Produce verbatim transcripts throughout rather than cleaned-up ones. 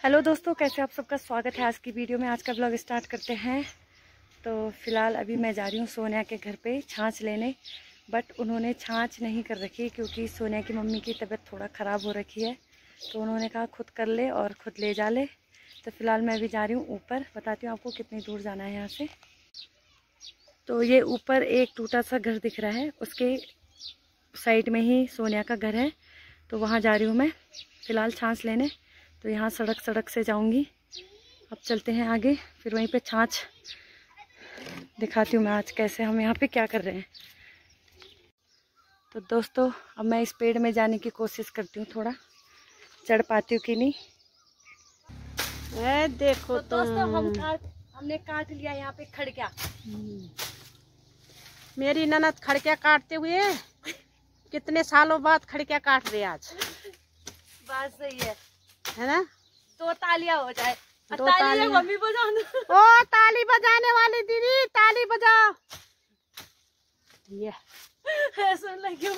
Hello दोस्तों, कैसे आप सबका स्वागत है आज की वीडियो में। आज का ब्लॉग स्टार्ट करते हैं। तो फिलहाल अभी मैं जा रही हूँ सोनिया के घर पे छाछ लेने, बट उन्होंने छाछ नहीं कर रखी क्योंकि सोनिया की मम्मी की तबीयत थोड़ा ख़राब हो रखी है। तो उन्होंने कहा खुद कर ले और ख़ुद ले जा ले। तो फिलहाल मैं अभी जा रही हूँ ऊपर, बताती हूँ आपको कितनी दूर जाना है यहाँ से। तो ये ऊपर एक टूटा सा घर दिख रहा है, उसके साइड में ही सोनिया का घर है। तो वहाँ जा रही हूँ मैं फ़िलहाल छाछ लेने। तो यहाँ सड़क सड़क से जाऊंगी। अब चलते हैं आगे, फिर वहीं पे छाछ दिखाती हूँ मैं आज कैसे हम यहाँ पे क्या कर रहे हैं। तो दोस्तों अब मैं इस पेड़ में जाने की कोशिश करती हूँ, थोड़ा चढ़ पाती हूँ कि नहीं। ए, देखो तो दोस्तों हम काट हमने काट लिया यहाँ पे खड़क्या। मेरी ननद खड़क्या काटते हुए कितने सालों बाद खड़क्या काट रहे आज। बात सही है है ना। दो तालियां हो जाए। दो ताली तालियां। मम्मी बजाना। ओ ताली बजाने वाली दीदी, ताली बजाओ। ये सुन लगी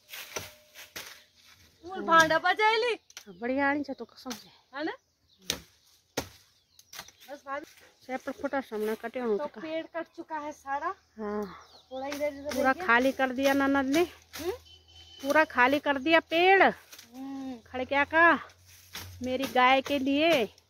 मूल भांडा बजाएली बढ़िया आनी तो कसम से, है ना। बस भाभी सेपट फुटा सामने कटे हो तो पेड़ कट चुका है सारा। हाँ थोड़ा इधर इधर पूरा खाली कर दिया ननद ने। पूरा खाली कर दिया पेड़ खड़क्या का मेरी गाय के लिए।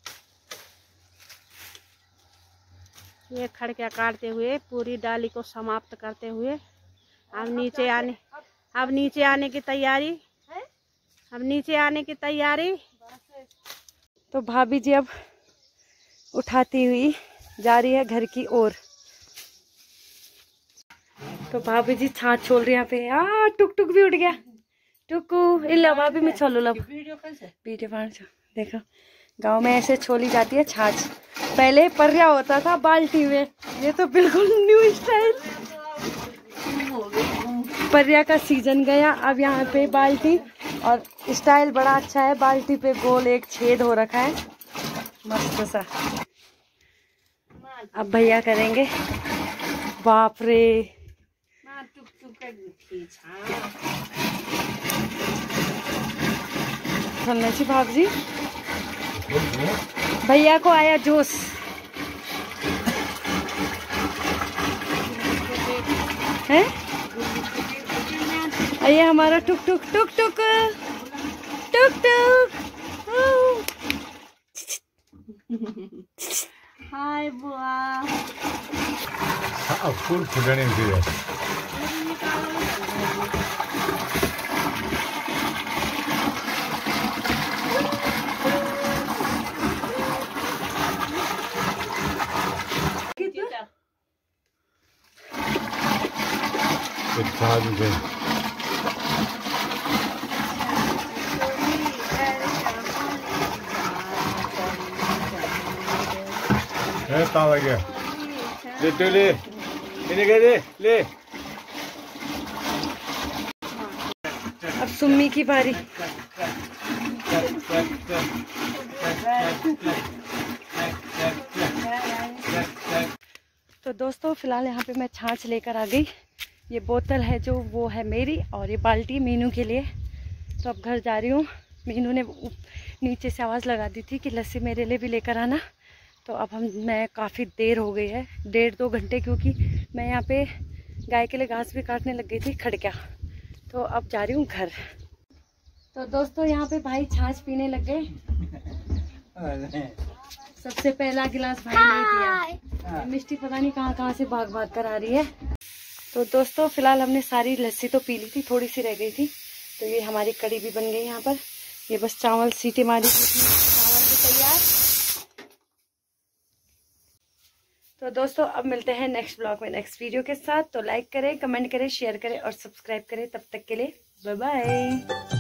ये खड़क्या काटते हुए पूरी डाली को समाप्त करते हुए अब नीचे आने अब नीचे आने की तैयारी अब नीचे आने की तैयारी। तो भाभी जी अब उठाती हुई जा रही है घर की ओर। तो भाभी जी छाछ छोड़ रही है यहाँ पे। आ टुक टुक भी उठ गया। टुकू इल्ला भाभी में छोलो लब वीडियो पान छो। देखो गांव में ऐसे छोली जाती है छाछ। पहले पर्या होता था बाल्टी में, ये तो बिल्कुल न्यू स्टाइल। पर्या का सीजन गया, अब यहाँ पे बाल्टी। और स्टाइल बड़ा अच्छा है, बाल्टी पे गोल एक छेद हो रखा है मस्त सा। अब भैया करेंगे। बाप रे चलना चाहिए भाभी जी। भैया को आया जोश। है ये हमारा टुक टुक टुक टुक टुक टुक। हाय बुआ। हाँ फूल फुटने के ए ताला गया ले तो ले इन्हें कह दे ले। अब सुम्मी की बारी। तो दोस्तों फिलहाल यहाँ पे मैं छाछ लेकर आ गई। ये बोतल है जो वो है मेरी, और ये बाल्टी मीनू के लिए। तो अब घर जा रही हूँ। मीनू ने नीचे से आवाज़ लगा दी थी कि लस्सी मेरे लिए भी लेकर आना। तो अब हम मैं काफ़ी देर हो गई है, डेढ़ दो घंटे, क्योंकि मैं यहाँ पे गाय के लिए घास भी काटने लग गई थी खड़क्या। तो अब जा रही हूँ घर। तो दोस्तों यहाँ पे भाई छाछ पीने लग गए। सबसे पहला गिलास भाई ने दिया। मिष्टी पता नहीं कहाँ कहाँ से भाग भाग कर आ रही है। तो दोस्तों फिलहाल हमने सारी लस्सी तो पी ली थी, थोड़ी सी रह गई थी। तो ये हमारी कड़ी भी बन गई यहाँ पर। ये बस चावल सीटी मारी थी, चावल भी तैयार। तो दोस्तों अब मिलते हैं नेक्स्ट ब्लॉग में नेक्स्ट वीडियो के साथ। तो लाइक करें, कमेंट करें, शेयर करें और सब्सक्राइब करें। तब तक के लिए बाय बाय।